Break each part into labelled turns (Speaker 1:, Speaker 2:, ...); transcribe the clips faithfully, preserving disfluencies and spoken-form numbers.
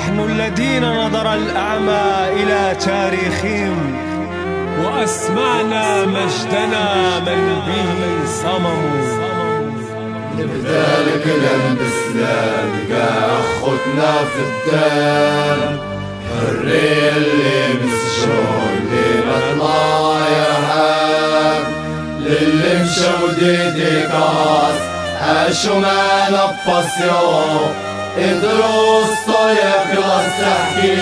Speaker 1: نحن الذين نظر الأعمى إلى تاريخهم وأسمعنا مجدنا من به صمموا.
Speaker 2: نبدا الكلام بسلام كاع خوتنا في الدار، حرية اللي مسجون اللي مطلع يرحم، للي مشاو ديديكاس عاشو معانا باسيون، ادروس طايا كلاس تحكي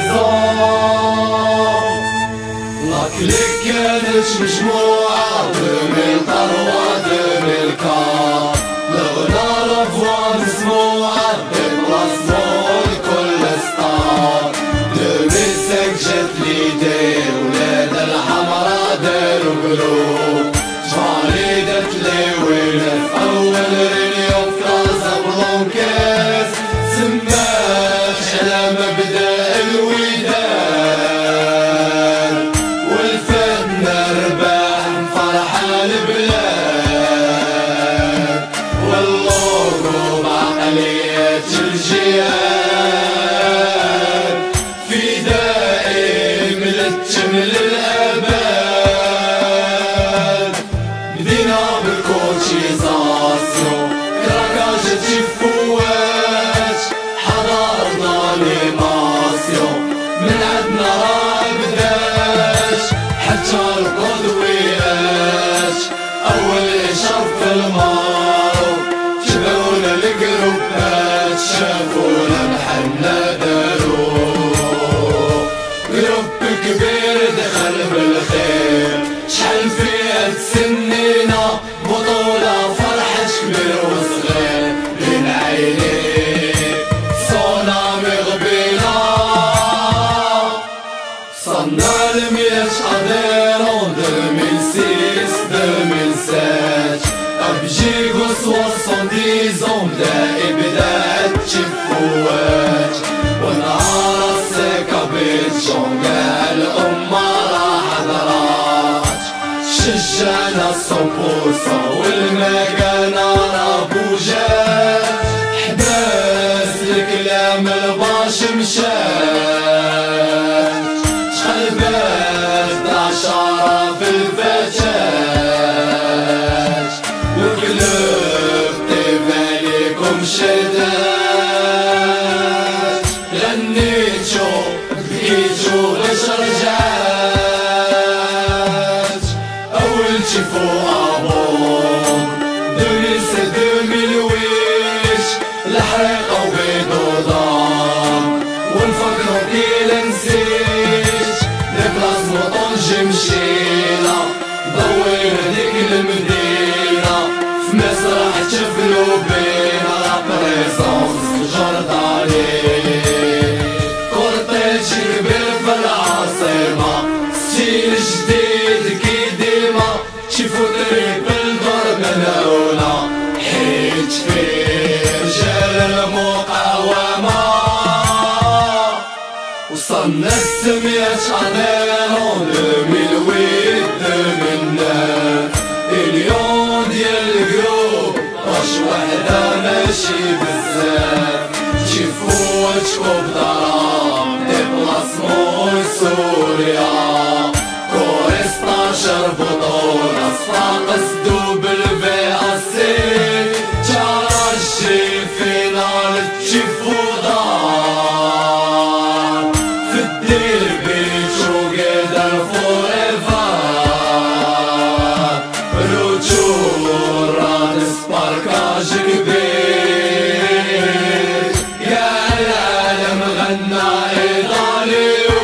Speaker 2: ديزون. لا كليك كانت مجموعة دوميل قروة دوميل كار، الغنى لافوا مسموعة ديبلاسمون لكل ستار. دوميل سانك جات ليدي ولاد الحمرا دارو جروب، جمالي دات لي وينات أول رينيون في كازابلانكاس، سماش على مبدأ الوداد، والفن رباح فرحة البلاد، واللوغو بعقلية الجياد، في دائم للتمل الأبد. بدينا بالكوتشيزاسيون كراكاج تشفوات، حضرنا ليماسيون من عندنا راه بداش، حتى القدويات أول إشارة في المارو، تبعونا الجروبات شافونا محلنا دارو. جروب كبير دخل بالخير، شحال فيها تسنينا بطولة فرحة كبير وصغير بين عينيك صونا مغبينا. صنع المياش أديرون دوميل سيس دوميل سات، أبجيكو سواسون ديزون بدا إبداع تشفوات، ونهار السكة بيتشون كاع الأمة راه حضرات، شجعنا صوبوسون والمكانة راه بوجات، حباس الكلام الباش مشات، شقلبات عشرة في الفتاة، وكلوب طيب عليكم شدات، غنيتو بكيتو غش رجعات، أول تشيفو أبون دوميل سي دوميل ويش، الحريقة وبيضو ضام ونفكرو كي لنسيت، ديبلاسمون طنجي مشينا ضوينا ديك المدينة، في مسرح تشفلو بينا لا بريزونس جرداني، كورتيج كبير في العاصمة ستيل جديد كي ديما، شيفو تريبل ضرب الأولى حيت فيه رجال المقاومة. وصلنا السميات أديرون دوميل ويت دوميل ناف، اليوم ديال الجروب واش وحدة ماشي بزاف، تشيفو تشكوب ضرام ديبلاسمون سوريا، كوري ستاشر بطولة صفاقس دوبل في أسي، ترجي فينال تشيفو دار، في الديربي توغيدر فوريفر، رجوع رادس باركاج كبير، يا العالم غنى إيطاليو.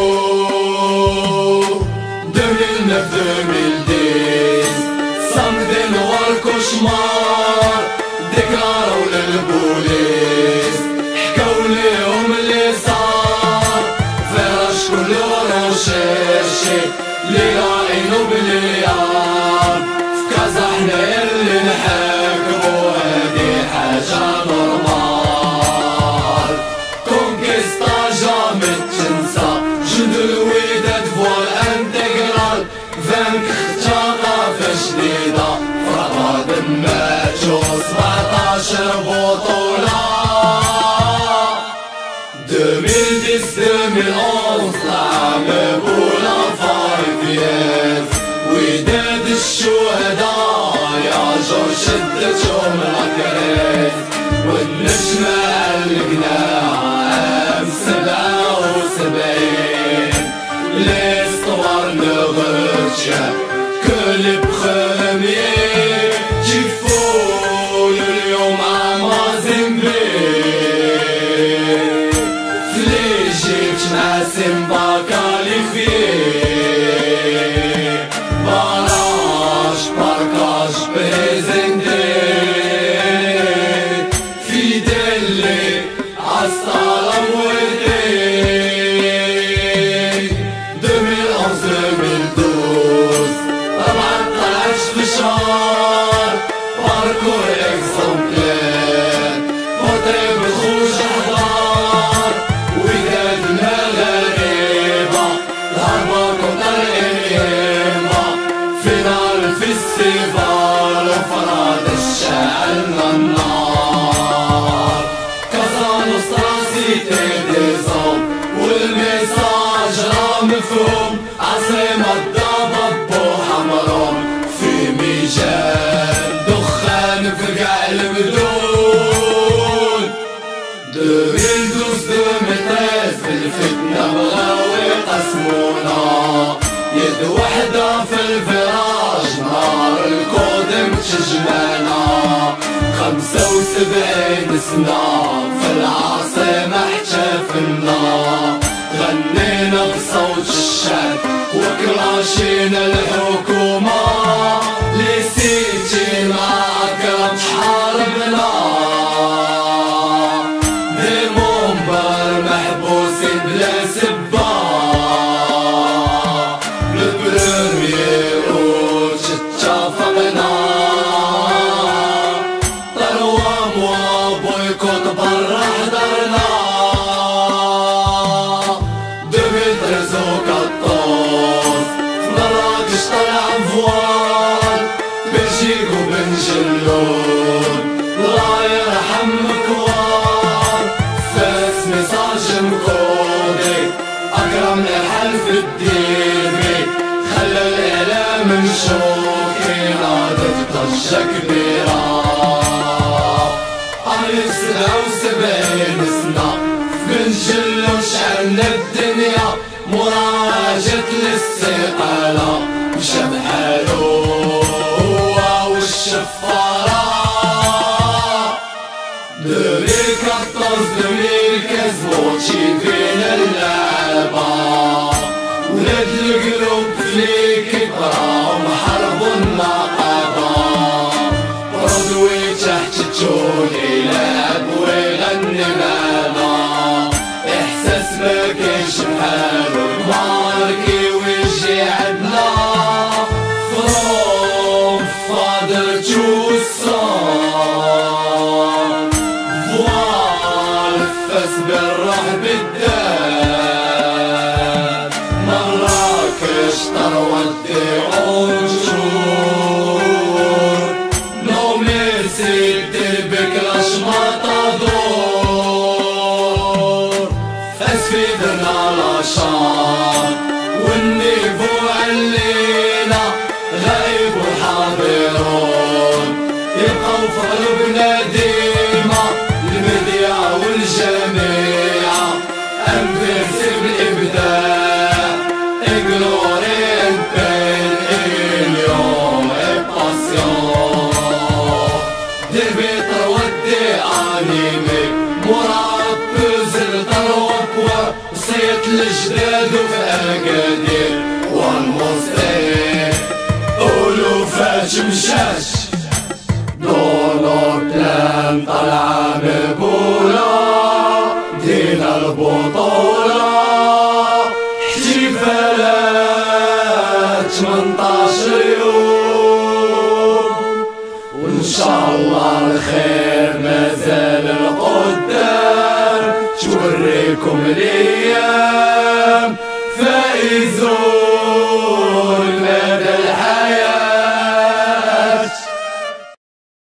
Speaker 2: دوميل نف دوميل ديز صمد نوار كوشمار، ديكلاراو للبوليس حكاو ليهم اللي صار، فراش كله روشيرشي لي راينو بليار، في كازا حنايا اللي نحاكمو هادي حاجة نورمال، كونكيستا جامي تنسى جند الوداد فوال انتجرال، فانك اختاقة فجديدة فرقا دماتو سبعطاش بطولة. deux mille dix deux mille onze العام بولا five years وداد الشهداء يا جور شدتهم العكريس والنجمة علقناها عام سبعة وسبعين l'histoire ne retient que les premiers qui font اليوم عمازمبي في l'Égypte مع سيمبا كاليفي باراج باركاج بريزنتي فيديلي عالصالة موردي deux mille onze deux mille douze طبعا طلعش في شهر باركور اكزومبلير بوطري بالخوش احضار وداد المغاربة الهربة كونتر الإيمة فينال الفيستيفال وفراد شعلنا النار كازا نوسترا سيتي ديزوم والميساج راه مفهوم عاصمة الضباب وحمرهم في ميجان دخان في قاع المدون deux mille douze deux mille treize في الفتنة بغاو يقسمونا يد وحدة في الفراج نار القدم تجمعنا خمسة وسبعين سنة في العاصمة احتفلنا غنينا بصوت الشعب وكلاشينا الحكومة لسيتي معاك حاربنا دي منبر محبوسين بلا سبا البريمير اوت اتفقنا طلوة موا بويكوت برا حضرنا deux mille treize و quatorze في مراكش طلع فوال بلجيك وبن جلون الله يرحم مكوار فاس ميساج مكودي أكرم الحلف الديمي خلى الإعلام نشوفي نادت ضجة كبيرة عمري سبعة وسبعين سنة من جل وشعلنا الدنيا مراجعة للسقالة مشى بحالو هو والشفارة deux mille quatorze deux mille quinze موتشي فينا اللعبة ولاد القلوب في ليكيب راهم حربوا النقابة برودوي تحت التوني يلعب ويغني معنا إحساس مكاينش بحالو ماركي ويجي عندنا from father to son فوال فاس بالروح بالدم مراكش طروة الديعون جور نو ميرسي دربك لاش مطادور اسفيدنا لاشان والنيفو علينا غايب وحاضرون يبقوا في قلوبنا ديما المذيع والجميع انفيرسي بالابداع اغلوري بين اليوم اباسيون دربي ترودي انيمي مراد بزر تروبوا وصيت الجداد وفي اكادير والمصدر قولوا فاش مشاش دونور بلان طالعة مقبولة دينا البطولة احتفالات تمنطاشر يوم وان شاء الله الخير مازال القدام توريكم الايام فايزون